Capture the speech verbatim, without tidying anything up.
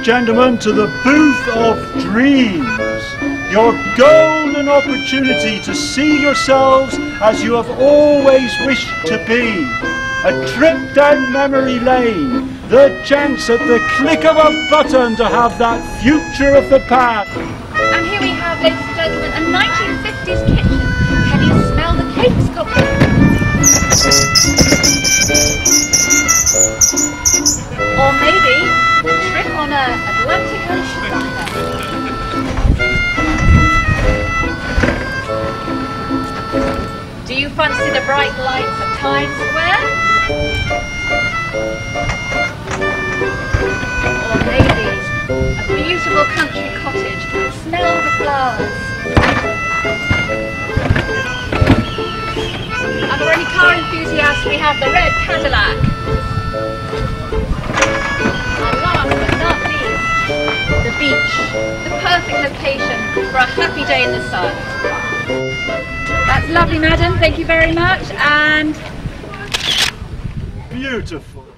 gentlemen, to the booth of dreams. Your golden opportunity to see yourselves as you have always wished to be. A trip down memory lane. The chance at the click of a button to have that future of the past. And here we have, ladies and gentlemen, a nineteen fifties kitchen. Can you smell the cakes cooking? Or maybe a trip on an Atlantic Ocean liner. Do you fancy the bright lights at Times Square? Or maybe a beautiful country cottage. Smell the flowers. And for any car enthusiasts, we have the red Cadillac. And last but not least, the beach. The perfect location for a happy day in the sun. That's lovely, madam. Thank you very much. And Beautiful.